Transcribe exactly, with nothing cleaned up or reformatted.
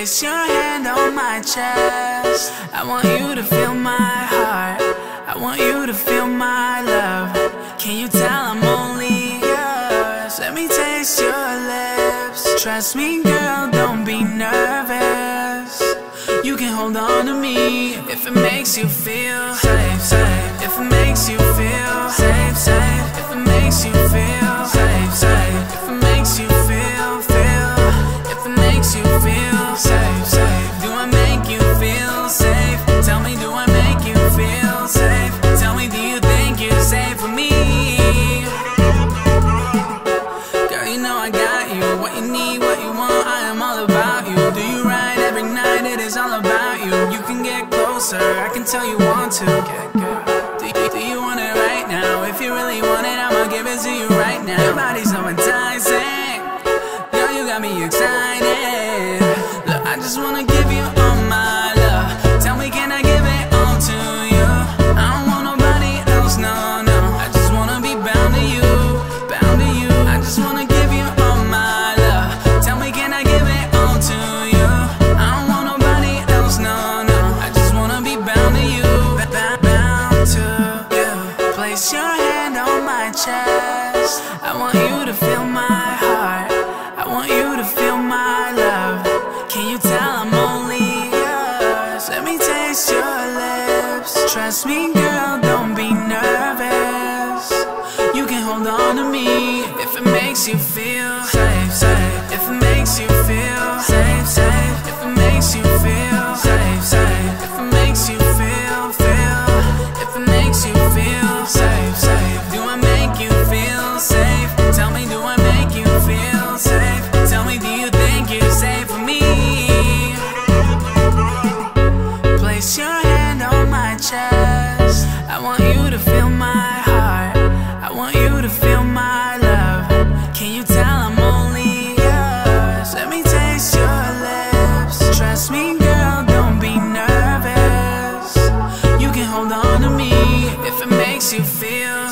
Place your hand on my chest. I want you to feel my heart. I want you to feel my love. Can you tell I'm only yours? Let me taste your lips. Trust me, girl, don't be nervous. You can hold on to me if it makes you feel safe, safe. If it makes you feel safe, safe. If it makes you feel safe, safe. If it makes you feel, feel. If it makes you feel safe, safe. Do I make you feel safe? Tell me, do I make you feel safe? Tell me, do you think you're safe with me? Girl, you know I got you. What you need, what you want, I am all about you. Do you ride every night? It is all about you. You can get closer, I can tell you want to. Do you, do you want it right now? If you really want it, I'ma give it to you right now. Your body's so enticing. Girl, you got me excited. Look, I just wanna give you all my love. Tell me, can I give it all to you? I don't want nobody else, no, no. I just wanna be bound to you, bound to you. I just wanna give you all my love. Tell me, can I give it all to you? I don't want nobody else, no, no. I just wanna be bound to you, bound, bound to you. Place your hand on my chest. I want you to feel my heart. I want you to feel my love. Can you tell I'm only yours? Let me taste your lips. Trust me, girl, don't be nervous. You can hold on to me if it makes you feel safe, safe. If it makes you feel safe, safe. If it makes you feel safe, safe. If it makes you feel, feel. If it makes you feel safe, safe. Do I make you feel safe? Tell me, do I make you feel safe? Tell me, do you think you're safe with me? Place your hand on my chest. I want you to feel my heart. I want you to feel my love. Can you tell I'm only yours? Let me taste your lips. Trust me, girl, don't be nervous. You can hold on to me if it makes you feel